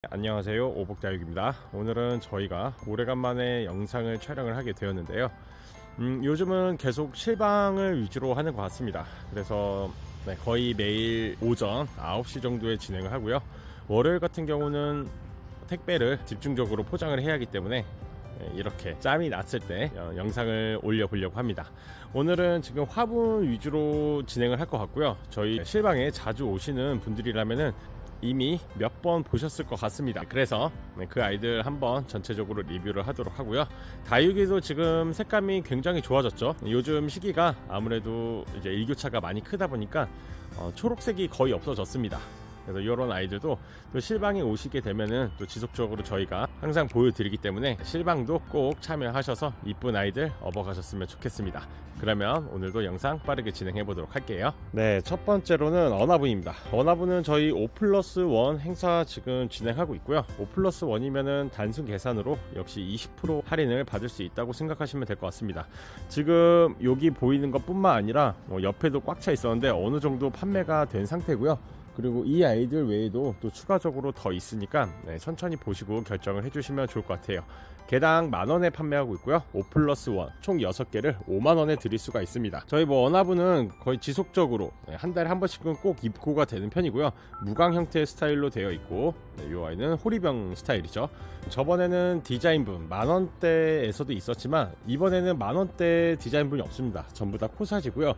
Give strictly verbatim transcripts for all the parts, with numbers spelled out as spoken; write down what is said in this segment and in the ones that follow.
안녕하세요, 오복다육입니다. 오늘은 저희가 오래간만에 영상을 촬영을 하게 되었는데요. 음, 요즘은 계속 실방을 위주로 하는 것 같습니다. 그래서 네, 거의 매일 오전 아홉 시 정도에 진행을 하고요. 월요일 같은 경우는 택배를 집중적으로 포장을 해야 하기 때문에 이렇게 짬이 났을 때 영상을 올려보려고 합니다. 오늘은 지금 화분 위주로 진행을 할 것 같고요. 저희 실방에 자주 오시는 분들이라면은 이미 몇 번 보셨을 것 같습니다. 그래서 그 아이들 한번 전체적으로 리뷰를 하도록 하고요. 다육이도 지금 색감이 굉장히 좋아졌죠. 요즘 시기가 아무래도 이제 일교차가 많이 크다 보니까 어, 초록색이 거의 없어졌습니다. 그래서 이런 아이들도 또 실방에 오시게 되면은 또 지속적으로 저희가 항상 보여드리기 때문에 실방도 꼭 참여하셔서 이쁜 아이들 업어가셨으면 좋겠습니다. 그러면 오늘도 영상 빠르게 진행해 보도록 할게요. 네, 첫 번째로는 어나분입니다. 어나분은 저희 오 플러스 일 행사 지금 진행하고 있고요. 오 플러스 일이면은 단순 계산으로 역시 이십 퍼센트 할인을 받을 수 있다고 생각하시면 될 것 같습니다. 지금 여기 보이는 것 뿐만 아니라 옆에도 꽉 차 있었는데 어느 정도 판매가 된 상태고요. 그리고 이 아이들 외에도 또 추가적으로 더 있으니까 네, 천천히 보시고 결정을 해주시면 좋을 것 같아요. 개당 만원에 판매하고 있고요. 오 플러스 일 총 여섯 개를 오만원에 드릴 수가 있습니다. 저희 뭐 어나분은 거의 지속적으로 네, 한 달에 한 번씩은 꼭 입고가 되는 편이고요. 무광 형태의 스타일로 되어 있고 네, 이 아이는 호리병 스타일이죠. 저번에는 디자인분 만원대에서도 있었지만 이번에는 만원대 디자인분이 없습니다. 전부 다 코사지고요.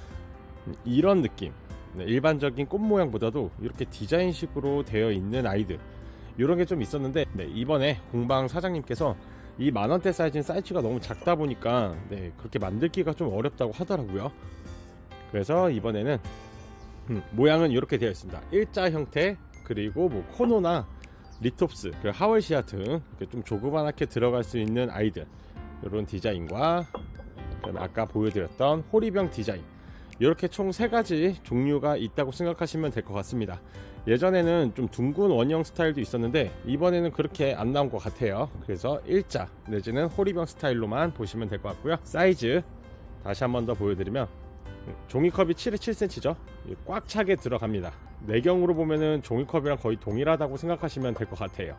이런 느낌, 네, 일반적인 꽃 모양보다도 이렇게 디자인식으로 되어 있는 아이들, 이런 게 좀 있었는데 네, 이번에 공방 사장님께서 이 만원대 사이즈는 사이즈가 너무 작다 보니까 네, 그렇게 만들기가 좀 어렵다고 하더라고요. 그래서 이번에는 음, 모양은 이렇게 되어 있습니다. 일자 형태, 그리고 뭐 코노나 리톱스, 하월시아 등 좀 조그맣게 들어갈 수 있는 아이들, 이런 디자인과 그다음에 아까 보여드렸던 호리병 디자인, 이렇게 총 세 가지 종류가 있다고 생각하시면 될 것 같습니다. 예전에는 좀 둥근 원형 스타일도 있었는데 이번에는 그렇게 안 나온 것 같아요. 그래서 일자 내지는 호리병 스타일로만 보시면 될 것 같고요. 사이즈 다시 한 번 더 보여드리면 종이컵이 칠에 칠 센티미터죠 꽉 차게 들어갑니다. 내경으로 보면은 종이컵이랑 거의 동일하다고 생각하시면 될 것 같아요.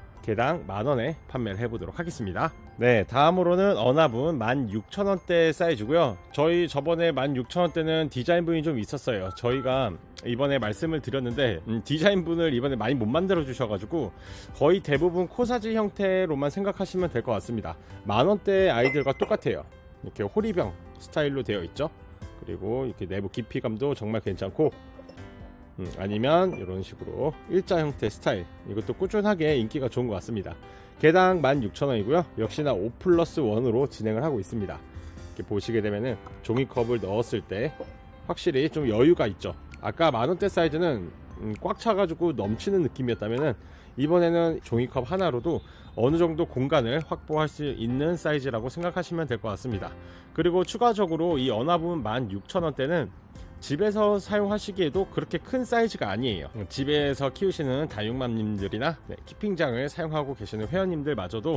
개당 만원에 판매를 해보도록 하겠습니다. 네, 다음으로는 어나분 만 육천 원대 사이즈고요. 저희 저번에 만 육천 원대는 디자인분이 좀 있었어요. 저희가 이번에 말씀을 드렸는데 음, 디자인분을 이번에 많이 못 만들어 주셔가지고 거의 대부분 코사지 형태로만 생각하시면 될 것 같습니다. 만원대 아이들과 똑같아요. 이렇게 호리병 스타일로 되어 있죠. 그리고 이렇게 내부 깊이감도 정말 괜찮고 음, 아니면 이런 식으로 일자 형태 스타일, 이것도 꾸준하게 인기가 좋은 것 같습니다. 개당 만 육천 원이고요 역시나 오 플러스 일으로 진행을 하고 있습니다. 이렇게 보시게 되면은 종이컵을 넣었을 때 확실히 좀 여유가 있죠. 아까 만원대 사이즈는 음, 꽉 차가지고 넘치는 느낌이었다면은 이번에는 종이컵 하나로도 어느 정도 공간을 확보할 수 있는 사이즈라고 생각하시면 될 것 같습니다. 그리고 추가적으로 이 어나분 만 육천 원대는 집에서 사용하시기에도 그렇게 큰 사이즈가 아니에요. 집에서 키우시는 다육맘님들이나 네, 키핑장을 사용하고 계시는 회원님들마저도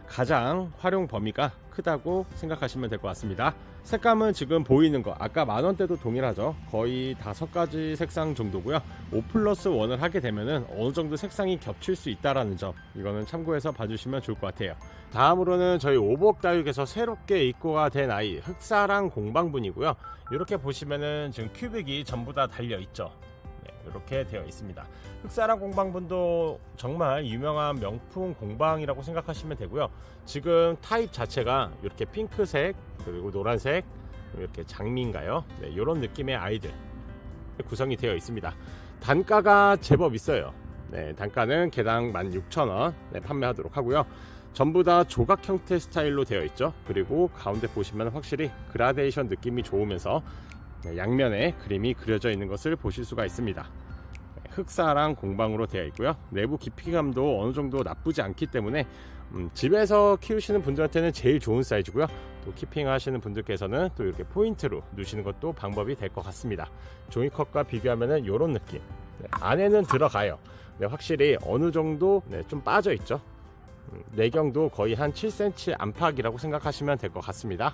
가장 활용 범위가 크다고 생각하시면 될 것 같습니다. 색감은 지금 보이는 거 아까 만원대도 동일하죠. 거의 다섯 가지 색상 정도고요. 오 플러스 일을 하게 되면은 어느 정도 색상이 겹칠 수 있다라는 점, 이거는 참고해서 봐주시면 좋을 것 같아요. 다음으로는 저희 오복다육에서 새롭게 입고가 된 아이 흑사랑 공방분이고요. 이렇게 보시면은 지금 큐빅이 전부 다 달려 있죠. 네, 이렇게 되어 있습니다. 흑사랑 공방분도 정말 유명한 명품 공방이라고 생각하시면 되고요. 지금 타입 자체가 이렇게 핑크색, 그리고 노란색, 이렇게 장미인가요? 네, 이런 느낌의 아이들 구성이 되어 있습니다. 단가가 제법 있어요. 네, 단가는 개당 만 육천 원 네, 판매하도록 하고요. 전부 다 조각 형태 스타일로 되어 있죠. 그리고 가운데 보시면 확실히 그라데이션 느낌이 좋으면서 양면에 그림이 그려져 있는 것을 보실 수가 있습니다. 흑사랑 공방으로 되어 있고요. 내부 깊이감도 어느 정도 나쁘지 않기 때문에 음, 집에서 키우시는 분들한테는 제일 좋은 사이즈고요. 또 키핑 하시는 분들께서는 또 이렇게 포인트로 넣으시는 것도 방법이 될 것 같습니다. 종이컵과 비교하면 이런 느낌. 네, 안에는 들어가요. 네, 확실히 어느 정도 네, 좀 빠져 있죠. 음, 내경도 거의 한 칠 센티미터 안팎이라고 생각하시면 될 것 같습니다.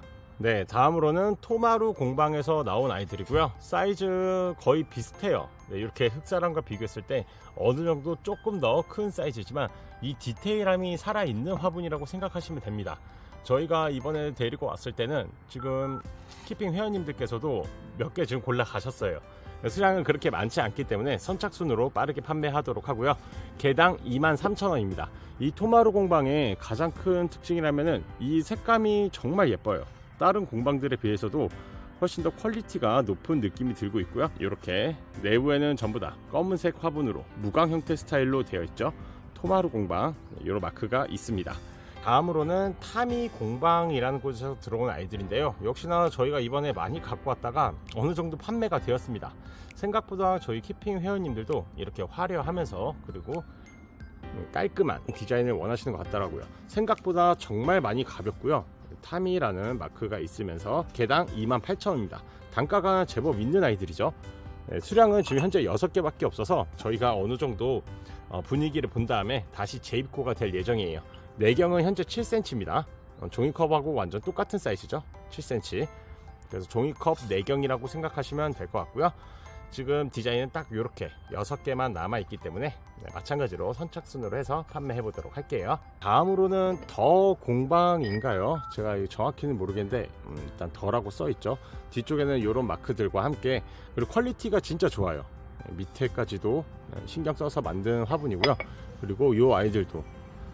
네, 다음으로는 토마루 공방에서 나온 아이들이고요. 사이즈 거의 비슷해요. 네, 이렇게 흑사람과 비교했을 때 어느 정도 조금 더 큰 사이즈지만 이 디테일함이 살아있는 화분이라고 생각하시면 됩니다. 저희가 이번에 데리고 왔을 때는 지금 키핑 회원님들께서도 몇 개 지금 골라 가셨어요. 수량은 그렇게 많지 않기 때문에 선착순으로 빠르게 판매하도록 하고요. 개당 이만 삼천 원입니다. 이 토마루 공방의 가장 큰 특징이라면은 이 색감이 정말 예뻐요. 다른 공방들에 비해서도 훨씬 더 퀄리티가 높은 느낌이 들고 있고요. 이렇게 내부에는 전부 다 검은색 화분으로 무광 형태 스타일로 되어 있죠. 토마루 공방, 이런 마크가 있습니다. 다음으로는 타미 공방이라는 곳에서 들어온 아이들인데요. 역시나 저희가 이번에 많이 갖고 왔다가 어느 정도 판매가 되었습니다. 생각보다 저희 키핑 회원님들도 이렇게 화려하면서 그리고 깔끔한 디자인을 원하시는 것 같더라고요. 생각보다 정말 많이 가볍고요. 타미라는 마크가 있으면서 개당 이만 팔천 원입니다. 단가가 제법 있는 아이들이죠. 네, 수량은 지금 현재 여섯 개밖에 없어서 저희가 어느 정도 분위기를 본 다음에 다시 재입고가 될 예정이에요. 내경은 현재 칠 센티미터입니다. 종이컵하고 완전 똑같은 사이즈죠. 칠 센티미터. 그래서 종이컵 내경이라고 생각하시면 될 것 같고요. 지금 디자인은 딱 이렇게 여섯 개만 남아있기 때문에 네, 마찬가지로 선착순으로 해서 판매해 보도록 할게요. 다음으로는 더 공방인가요? 제가 정확히는 모르겠는데 음, 일단 더라고 써있죠. 뒤쪽에는 이런 마크들과 함께, 그리고 퀄리티가 진짜 좋아요. 네, 밑에까지도 신경 써서 만든 화분이고요. 그리고 이 아이들도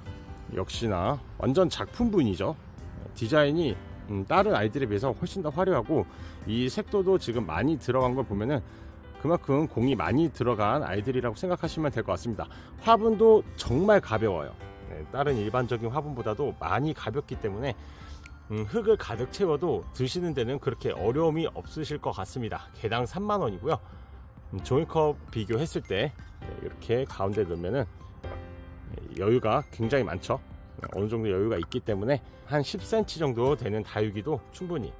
역시나 완전 작품분이죠. 디자인이 음, 다른 아이들에 비해서 훨씬 더 화려하고 이 색도도 지금 많이 들어간 걸 보면은 그만큼 공이 많이 들어간 아이들이라고 생각하시면 될 것 같습니다. 화분도 정말 가벼워요. 네, 다른 일반적인 화분보다도 많이 가볍기 때문에 음, 흙을 가득 채워도 드시는 데는 그렇게 어려움이 없으실 것 같습니다. 개당 삼만 원이고요. 음, 종이컵 비교했을 때 네, 이렇게 가운데 넣으면은 여유가 굉장히 많죠. 어느 정도 여유가 있기 때문에 한 십 센티미터 정도 되는 다육이도 충분히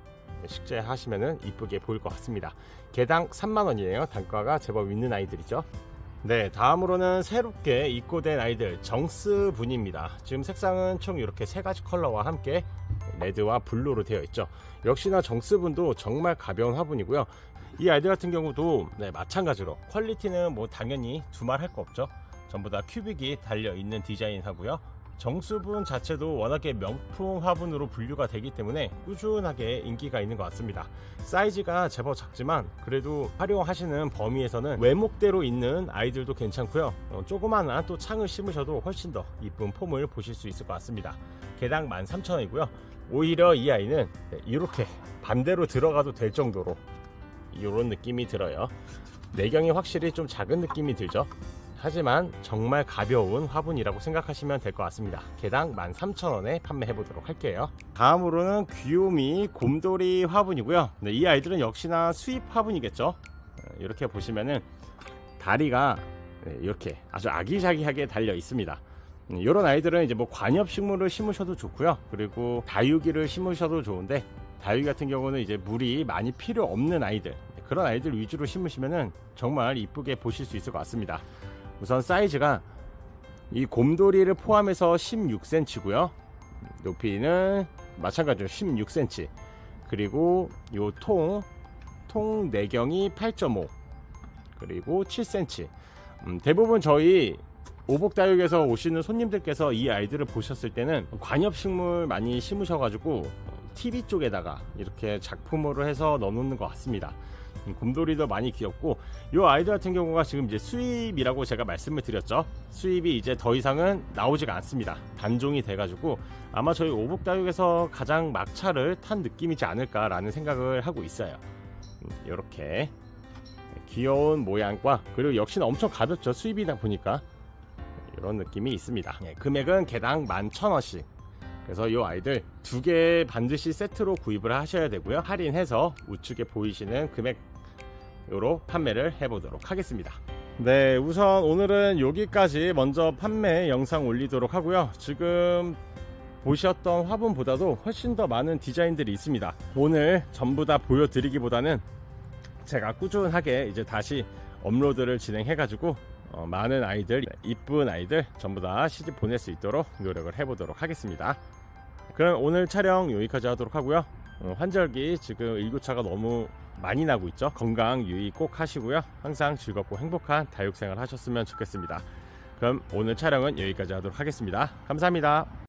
식재하시면 이쁘게 보일 것 같습니다. 개당 삼만 원이에요. 단가가 제법 있는 아이들이죠. 네, 다음으로는 새롭게 입고된 아이들 정스 분입니다. 지금 색상은 총 이렇게 세 가지 컬러와 함께 레드와 블루로 되어 있죠. 역시나 정스 분도 정말 가벼운 화분이고요. 이 아이들 같은 경우도 네, 마찬가지로 퀄리티는 뭐 당연히 두말 할 거 없죠. 전부 다 큐빅이 달려 있는 디자인 하고요. 정수분 자체도 워낙에 명품 화분으로 분류가 되기 때문에 꾸준하게 인기가 있는 것 같습니다. 사이즈가 제법 작지만 그래도 활용하시는 범위에서는 외목대로 있는 아이들도 괜찮고요. 어, 조그마한 또 창을 심으셔도 훨씬 더 이쁜 폼을 보실 수 있을 것 같습니다. 개당 만 삼천 원이고요. 오히려 이 아이는 이렇게 반대로 들어가도 될 정도로 이런 느낌이 들어요. 내경이 확실히 좀 작은 느낌이 들죠. 하지만 정말 가벼운 화분이라고 생각하시면 될 것 같습니다. 개당 만 삼천 원에 판매해 보도록 할게요. 다음으로는 귀요미 곰돌이 화분이고요. 네, 이 아이들은 역시나 수입 화분이겠죠. 이렇게 보시면은 다리가 이렇게 아주 아기자기하게 달려 있습니다. 이런 아이들은 이제 뭐 관엽식물을 심으셔도 좋고요. 그리고 다육이를 심으셔도 좋은데, 다육이 같은 경우는 이제 물이 많이 필요 없는 아이들, 그런 아이들 위주로 심으시면은 정말 이쁘게 보실 수 있을 것 같습니다. 우선 사이즈가 이 곰돌이를 포함해서 십육 센티미터고요. 높이는 마찬가지로 십육 센티미터. 그리고 요 통, 통 내경이 팔 점 오, 그리고 칠 센티미터. 음, 대부분 저희 오복다육에서 오시는 손님들께서 이 아이들을 보셨을 때는 관엽식물 많이 심으셔가지고 티비 쪽에다가 이렇게 작품으로 해서 넣어놓는 것 같습니다. 곰돌이도 많이 귀엽고, 이 아이들 같은 경우가 지금 이제 수입이라고 제가 말씀을 드렸죠. 수입이 이제 더 이상은 나오지가 않습니다. 단종이 돼가지고 아마 저희 오복다육에서 가장 막차를 탄 느낌이지 않을까 라는 생각을 하고 있어요. 이렇게 귀여운 모양과, 그리고 역시나 엄청 가볍죠. 수입이다 보니까 이런 느낌이 있습니다. 예, 금액은 개당 만 천 원씩. 그래서 이 아이들 두 개 반드시 세트로 구입을 하셔야 되고요. 할인해서 우측에 보이시는 금액으로 판매를 해보도록 하겠습니다. 네, 우선 오늘은 여기까지 먼저 판매 영상 올리도록 하고요. 지금 보셨던 화분보다도 훨씬 더 많은 디자인들이 있습니다. 오늘 전부 다 보여드리기보다는 제가 꾸준하게 이제 다시 업로드를 진행해가지고 어, 많은 아이들, 이쁜 아이들 전부 다 시집 보낼 수 있도록 노력을 해보도록 하겠습니다. 그럼 오늘 촬영 여기까지 하도록 하고요. 어, 환절기 지금 일교차가 너무 많이 나고 있죠. 건강 유의 꼭 하시고요. 항상 즐겁고 행복한 다육생활 하셨으면 좋겠습니다. 그럼 오늘 촬영은 여기까지 하도록 하겠습니다. 감사합니다.